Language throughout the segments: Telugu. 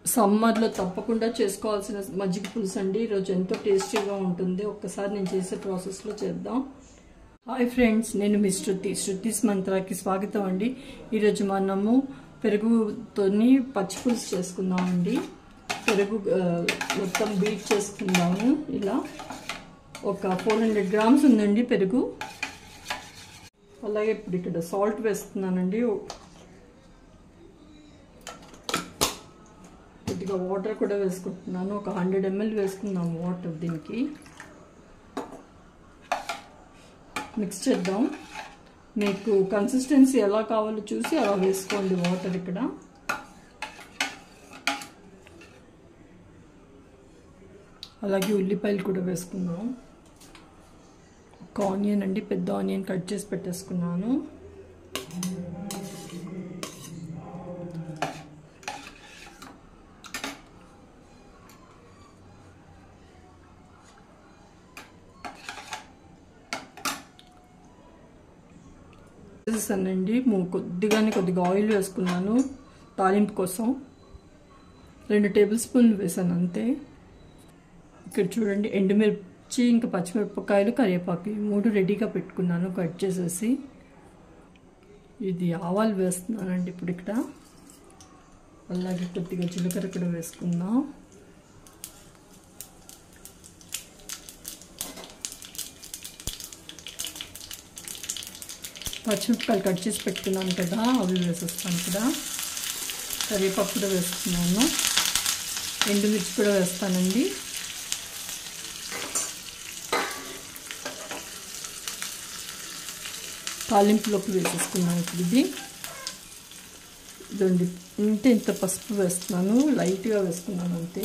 సమ్మర్లో తప్పకుండా చేసుకోవాల్సిన మజ్జిగ పులుసు అండి. ఈరోజు ఎంతో టేస్టీగా ఉంటుంది. ఒక్కసారి నేను చేసే ప్రాసెస్లో చేద్దాం. హాయ్ ఫ్రెండ్స్, నేను మీ శృతిస్ మంత్రాకి స్వాగతం అండి. ఈరోజు మనము పెరుగుతోని పచ్చి పులుసు చేసుకుందామండి. పెరుగు మొత్తం బీట్ చేసుకుందాము. ఇలా ఒక 400 గ్రామ్స్ ఉందండి పెరుగు. అలాగే ఇప్పుడు ఇక్కడ సాల్ట్ వేస్తున్నానండి. కొద్దిగా వాటర్ కూడా వేసుకుంటున్నాను. ఒక 100 ml వేసుకుందాం వాటర్. దీనికి మిక్స్ చేద్దాం. మీకు కన్సిస్టెన్సీ ఎలా కావాలో చూసి అలా వేసుకోండి వాటర్. ఇక్కడ అలాగే ఉల్లిపాయలు కూడా వేసుకుందాం. ఒక ఆనియన్ అండి, పెద్ద ఆనియన్ కట్ చేసి పెట్టేసుకున్నాను. వేసేసానండి. కొద్దిగా ఆయిల్ వేసుకున్నాను తాలింపు కోసం. 2 టేబుల్ స్పూన్లు వేసాను అంతే. ఇక్కడ చూడండి, ఎండుమిర్చి ఇంకా పచ్చిమిరపకాయలు, కరివేపాకు 3 రెడీగా పెట్టుకున్నాను కట్ చేసేసి. ఇది ఆవాలు వేస్తున్నానండి ఇప్పుడు ఇక్కడ. అలాగే కొద్దిగా జీలకర్ర కూడా వేసుకుందాం. పచ్చిమిరపకాయలు కట్ చేసి పెట్టుకున్నాను కదా, అవి వేసేస్తాను ఇక్కడ. కరివేపాకు కూడా వేస్తున్నాను. ఎండుమిర్చి కూడా వేస్తానండి. తాలింపులోకి వేసేసుకున్నాను ఇప్పుడు. ఇదండి, ఇంత పసుపు వేస్తున్నాను, లైట్గా వేసుకున్నాను అంతే.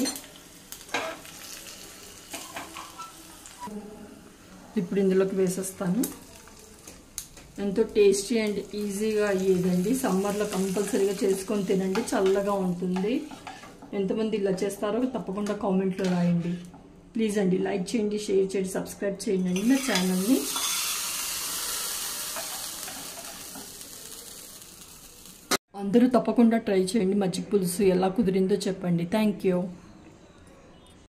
ఇప్పుడు ఇందులోకి వేసేస్తాను. ఎంతో టేస్టీ అండ్ ఈజీగా అయ్యేదండి. సమ్మర్లో కంపల్సరీగా చేసుకొని తినండి, చల్లగా ఉంటుంది. ఎంతమంది ఇలా చేస్తారో తప్పకుండా కామెంట్లో రాయండి. ప్లీజ్ అండి, లైక్ చేయండి, షేర్ చేయండి, సబ్స్క్రైబ్ చేయండి నా ఛానల్ని. అందరూ తప్పకుండా ట్రై చేయండి. మజ్జిగ పులుసు ఎలా కుదిరిందో చెప్పండి. Thank you.